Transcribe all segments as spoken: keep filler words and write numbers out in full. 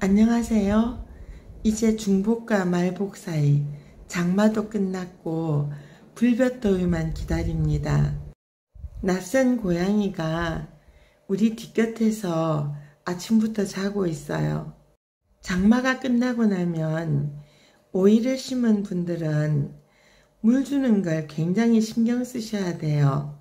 안녕하세요. 이제 중복과 말복 사이 장마도 끝났고 불볕더위만 기다립니다. 낯선 고양이가 우리 뒷곁에서 아침부터 자고 있어요. 장마가 끝나고 나면 오이를 심은 분들은 물 주는 걸 굉장히 신경 쓰셔야 돼요.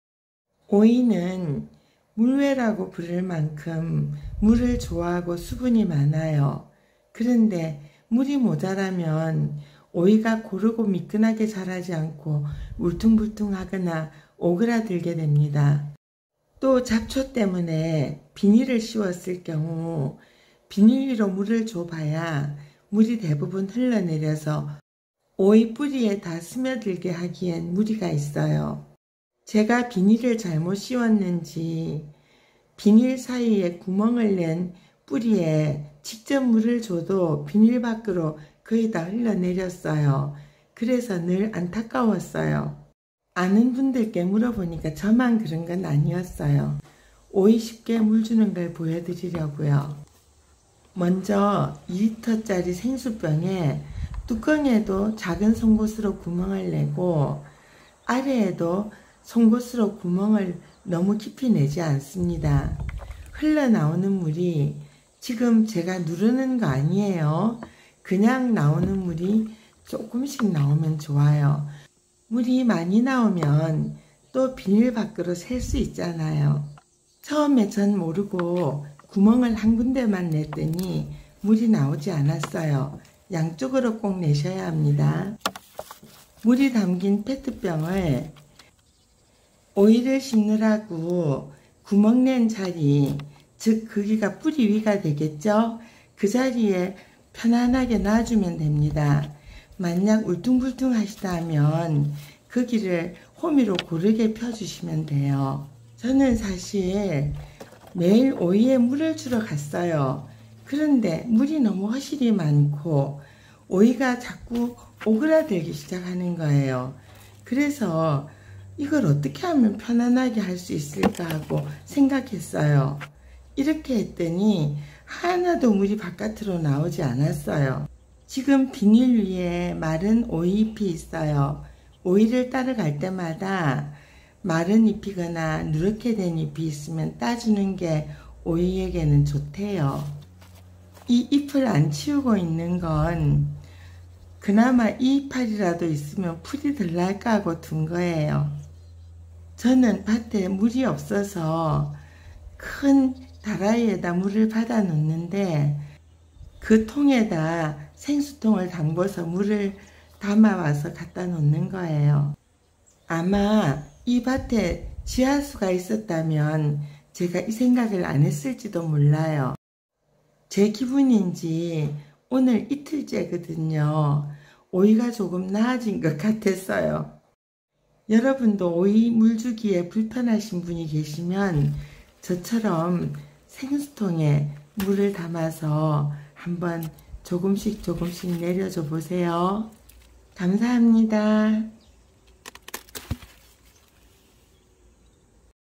오이는 물외라고 부를 만큼 물을 좋아하고 수분이 많아요. 그런데 물이 모자라면 오이가 고르고 미끈하게 자라지 않고 울퉁불퉁하거나 오그라들게 됩니다. 또 잡초 때문에 비닐을 씌웠을 경우 비닐 위로 물을 줘봐야 물이 대부분 흘러내려서 오이 뿌리에 다 스며들게 하기엔 무리가 있어요. 제가 비닐을 잘못 씌웠는지 비닐 사이에 구멍을 낸 뿌리에 직접 물을 줘도 비닐 밖으로 거의 다 흘러내렸어요. 그래서 늘 안타까웠어요. 아는 분들께 물어보니까 저만 그런 건 아니었어요. 오이 쉽게 물 주는 걸 보여드리려고요. 먼저 이 리터짜리 생수병에 뚜껑에도 작은 송곳으로 구멍을 내고 아래에도 송곳으로 구멍을 너무 깊이 내지 않습니다. 흘러나오는 물이 지금 제가 누르는 거 아니에요. 그냥 나오는 물이 조금씩 나오면 좋아요. 물이 많이 나오면 또 비닐 밖으로 셀 수 있잖아요. 처음에 전 모르고 구멍을 한 군데만 냈더니 물이 나오지 않았어요. 양쪽으로 꼭 내셔야 합니다. 물이 담긴 페트병을 오이를 심느라고 구멍 낸 자리, 즉 거기가 뿌리 위가 되겠죠? 그 자리에 편안하게 놔주면 됩니다. 만약 울퉁불퉁 하시다면 거기를 호미로 고르게 펴주시면 돼요. 저는 사실 매일 오이에 물을 주러 갔어요. 그런데 물이 너무 허실이 많고 오이가 자꾸 오그라들기 시작하는 거예요. 그래서 이걸 어떻게 하면 편안하게 할 수 있을까 하고 생각했어요. 이렇게 했더니 하나도 물이 바깥으로 나오지 않았어요. 지금 비닐 위에 마른 오이잎이 있어요. 오이를 따러 갈 때마다 마른 잎이거나 누렇게 된 잎이 있으면 따주는 게 오이에게는 좋대요. 이 잎을 안 치우고 있는 건 그나마 이 이파리라도 있으면 풀이 덜 날까 하고 둔 거예요. 저는 밭에 물이 없어서 큰 다라이에다 물을 받아 놓는데 그 통에다 생수통을 담궈서 물을 담아와서 갖다 놓는 거예요. 아마 이 밭에 지하수가 있었다면 제가 이 생각을 안 했을지도 몰라요. 제 기분인지 오늘 이틀째거든요. 오이가 조금 나아진 것 같았어요. 여러분도 오이 물 주기에 불편하신 분이 계시면 저처럼 생수통에 물을 담아서 한번 조금씩 조금씩 내려줘 보세요. 감사합니다.